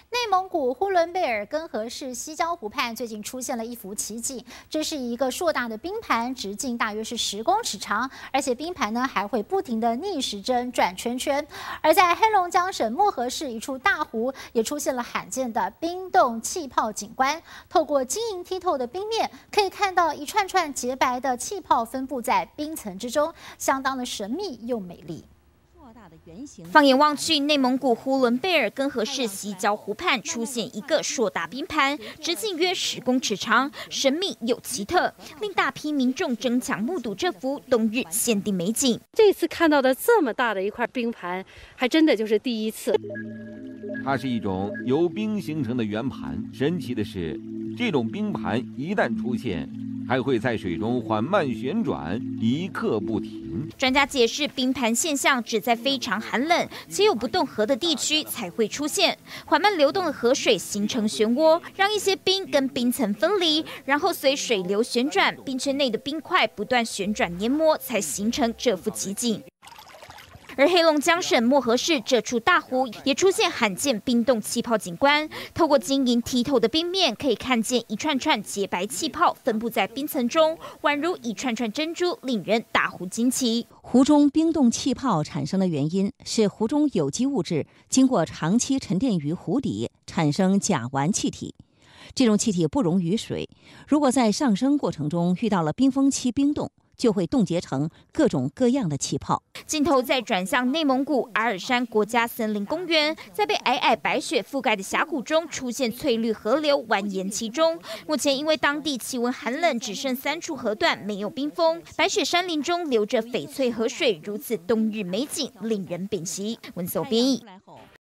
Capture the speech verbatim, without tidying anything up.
内蒙古呼伦贝尔根河市西郊湖畔最近出现了一幅奇景，这是一个硕大的冰盘，直径大约是十公尺长，而且冰盘呢还会不停的逆时针转圈圈。而在黑龙江省漠河市一处大湖，也出现了罕见的冰冻气泡景观。透过晶莹剔透的冰面，可以看到一串串洁白的气泡分布在冰层之中，相当的神秘又美丽。 放眼望去，内蒙古呼伦贝尔根河市西郊湖畔出现一个硕大冰盘，直径约十公尺长，神秘又奇特，令大批民众争抢目睹这幅冬日限定美景。 这次看到的这么大的一块冰盘，还真的就是第一次。 它是一种由冰形成的圆盘，神奇的是，这种冰盘一旦出现， 还会在水中缓慢旋转，一刻不停。 专家解释，冰盘现象只在非常寒冷且有不动河的地区才会出现。缓慢流动的河水形成漩涡，让一些冰跟冰层分离，然后随水流旋转，冰圈内的冰块不断旋转研磨，才形成这幅奇景。 而黑龙江省漠河市这处大湖也出现罕见冰冻气泡景观，透过晶莹剔透的冰面，可以看见一串串洁白气泡分布在冰层中，宛如一串串珍珠，令人大呼惊奇。 湖中冰冻气泡产生的原因是湖中有机物质经过长期沉淀于湖底，产生甲烷气体。 这种气体不溶于水，如果在上升过程中遇到了冰封期冰冻， 就会冻结成各种各样的气泡。 镜头再转向内蒙古阿尔山国家森林公园，在被皑皑白雪覆盖的峡谷中，出现翠绿河流蜿蜒其中。目前因为当地气温寒冷，只剩三处河段没有冰封，白雪山林中流着翡翠河水，如此冬日美景，令人屏息。文搜编译。